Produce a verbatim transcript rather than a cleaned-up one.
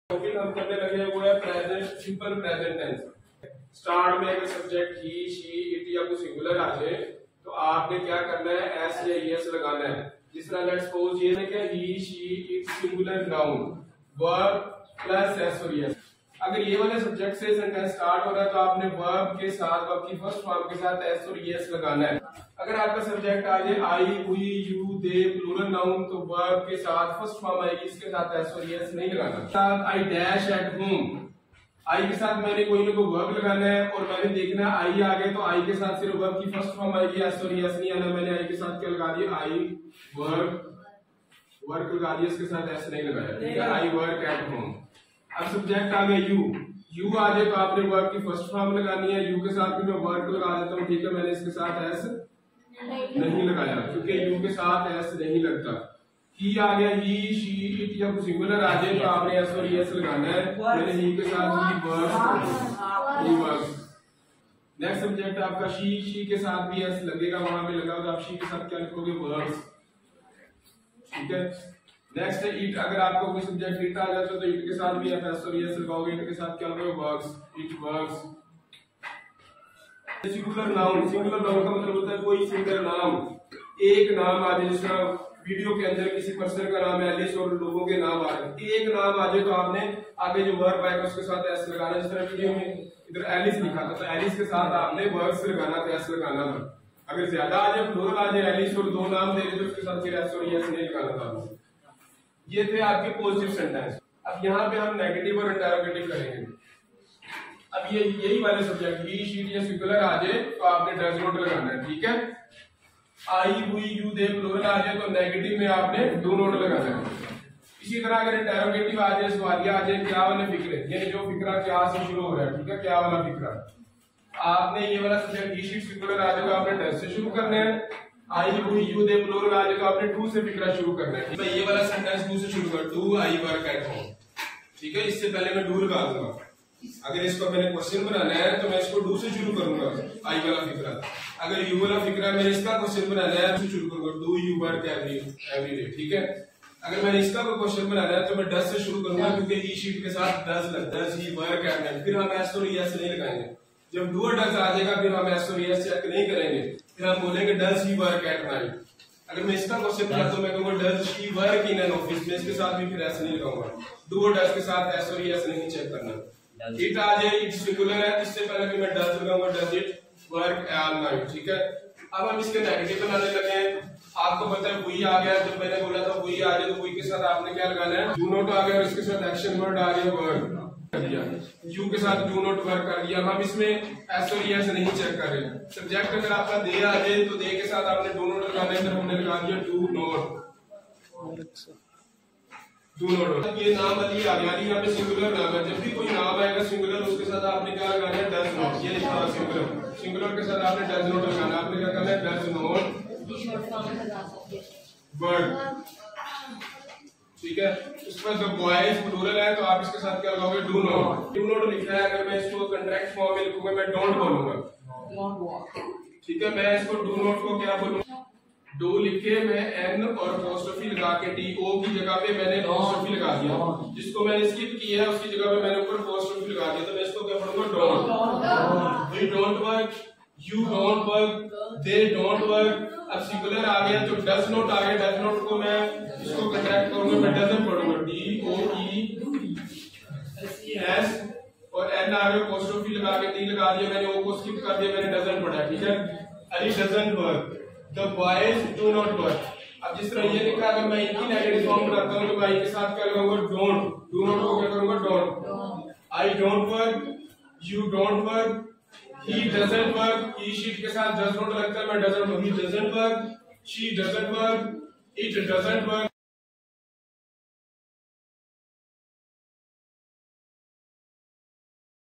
Topic हम करने लगे वो है present, simple present tense. Start में अगर सब्जेक्ट ही, शी, इट या कोई सिंगुलर आ जाए तो आपने क्या करना है, एस या एस लगाना है। जिस तरह लेट्स सपोज ये है कि he, she, it singular noun, verb plus S और एस। अगर ये वाले सब्जेक्ट से सेंटेंस स्टार्ट हो रहा है तो आपने वर्ब के साथ, वर्ब की फर्स्ट फॉर्म के साथ एस और एस लगाना है। अगर आपका सब्जेक्ट आ जाए I, we, you, they, plural noun, तो वर्ब के साथ फर्स्ट फॉर्म आएगी, इसके साथ एस और एस नहीं लगाना। साथ I dash at home, I के साथ मैंने कोई ना कोई वर्ब लगाना है और मैंने देखना है आई आ गए तो आई के साथ सिर्फ वर्ब की फर्स्ट फॉर्म आएगी, एस और एस नहीं आना। मैंने आई के साथ क्या लगा दिया, आई वर्ब, वर्क लगा दिया, इसके साथ एस नहीं लगाया, ठीक है। I work at home. अब सब्जेक्ट आ गया यू, यू आ जाए तो आपने वर्ब की फर्स्ट फॉर्म लगानी है। यू के साथ भी मैं वर्क लगा देता हूँ, ठीक है। मैंने इसके साथ एस नहीं लगाया क्योंकि यू के साथ एस नहीं लगता। ही आ गया, ही, शी, इट या कुछ सिंगुलर आ जाए तो आपने एस और एस लगाना है। मैंने ही के साथ he work, he work. Next subject आपका शी, शी के साथ भी एस लगेगा, वहां पे लगा तो आप शी के साथ क्या लिखोगे, वर्क्स, ठीक है। नेक्स्ट है इट, अगर आपको कोई सब्जेक्ट इट आ जाता है तो इट के साथ भी आप एस और एस लगाओगे, इट के साथ क्या लगाओगे, works, it works. Singular noun, singular noun का मतलब होता है कोई सिंगल नाम, एक नाम आ जाए। जिसका वीडियो के अंदर किसी पर्सन का नाम है एलिस और लोगों के नाम आ रहे हैं, एक नाम आ जाए तो आपने आगे जो वर्ब आएगा उसके साथ एस लगाना। जिस तरह वीडियो में इधर एलिस लिखा था तो एलिस के साथ आपने वर्ब्स लगाना था, एस लगाना था। अगर ज्यादा आ जाए, प्लूरल आ जाए, एलिस और दो नाम दे रहे तो उसके साथ फिर एस और एस नहीं लगाना था। ये थे आपके पॉजिटिव सेंटेंस। अब यहाँ पे हम नेगेटिव और इंटरोगेटिव करेंगे। अब ये यही वाले सब्जेक्ट ही, शी या सिंगुलर आ जाए तो आपने डज नॉट लगाना है, ठीक है। I, we, you, they plural आ जाए तो नेगेटिव में आपने डू नॉट लगाना है। इसी तरह अगर इंटरोगेटिव आ जाए, सवालिया आ जाए, क्या वाले फिक्रे, यानी जो फिक्रा क्या से शुरू हो रहा है, ठीक है, क्या वाला फिक्रा, आपने ये वाला सब्जेक्ट ही, शी, सिंगुलर आ जाए तो आपने डज से शुरू करना है। I, we, you, they plural आ जाए तो आपने डू से फिक्रा शुरू करना है। मैं ये वाला सेंटेंस डू से शुरू कर, do I work at home, ठीक है। इससे पहले मैं डू लगा दूंगा। अगर इसको मैंने क्वेश्चन बनाना है तो मैं इसको डू से शुरू करूंगा, आई वाला फिक्रा। अगर यू वाला फिक्रा मैंने इसका क्वेश्चन बनाना है तो शुरू करूंगा, do you work every every day, ठीक है। अगर मैंने इसका कोई क्वेश्चन बनाना है तो मैं डज से शुरू करूंगा क्योंकि ही, शीट के साथ डज लगता है, ही वर्क एट, फिर हम एस और एस नहीं लगाएंगे। जब डू और डज आ जाएगा फिर हम एस और एस चेक नहीं करेंगे, फिर हम बोलेंगे does he work at night. अगर मैं इसका क्वेश्चन बनाता हूं तो मैं कहूंगा does she work in an office, में इसके साथ भी फिर एस नहीं लगाऊंगा। डू और डज के साथ एस और एस नहीं चेक करना। इट आ जाए, इट सिंगुलर है, इससे पहले भी मैं डज लगाऊंगा, does it work all night, ठीक है। अब हम इसके नेगेटिव बनाने लगे हैं। आपको पता है वी आ गया, जब मैंने बोला था वी आ जाए तो वी के साथ आपने क्या लगाना है, डू नॉट आ गया और इसके साथ एक्शन वर्ड आ गया, वर्क कर दिया। यू के साथ डू नॉट वर्क कर दिया। हम इसमें एस और एस नहीं चेक कर रहे। सब्जेक्ट अगर आपका दे आ जाए तो दे के साथ आपने डू नॉट लगाना है, हमने लगा दिया डू नॉट, डू नॉट। ये नाम वाली आ गया, यहाँ पे सिंगुलर नाम है। जब भी कोई नाम आएगा सिंगुलर, उसके साथ आपने क्या लगाना है, डज नॉट। ये लिखा है सिंगुलर, सिंगुलर के साथ आपने डज नॉट लगाना। आपने क्या करना है, डज नॉट वर्ड, ठीक है। उसके बाद जब बॉयज प्लूरल है तो आप इसके साथ क्या लगाओगे, डू नॉट। डू नॉट लिखा है, अगर मैं इसको कॉन्ट्रैक्ट फॉर्म में लिखूंगा मैं डोंट बोलूंगा, ठीक है। मैं इसको डू नॉट को क्या बोलूंगा, डू लिखे मैं एन और अपोस्ट्रोफी लगा के, डी ओ की जगह पे मैंने अपोस्ट्रोफी लगा दिया। जिसको मैंने स्किप किया है उसकी जगह पे मैंने ऊपर अपोस्ट्रोफी लगा दिया, तो मैं इसको क्या पढ़ूंगा, don't. We don't work, you don't work, they don't work. अब सिंगुलर आ गया तो डज नॉट आ गया, डज नॉट को मैं इसको कॉन्ट्रैक्ट करूंगा, मैं डजंट पढ़ूंगा, डी ओ ई एस और एन आ गया, अपोस्ट्रोफी लगा के डी लगा दिया, मैंने ओ को स्किप कर दिया, मैंने डजंट पढ़ा, ठीक है। Ali doesn't work, the boys do not work. अब जिस तरह ये लिखा है, अगर मैं इनकी नेगेटिव फॉर्म बनाता हूं तो मैं के साथ क्या लगाऊंगा, डोंट। डू नॉट को क्या करूंगा, don't. I don't work, you don't work, he doesn't work, he she it के साथ डज नॉट लगता है, मैं doesn't, he doesn't work, she doesn't work, it doesn't work.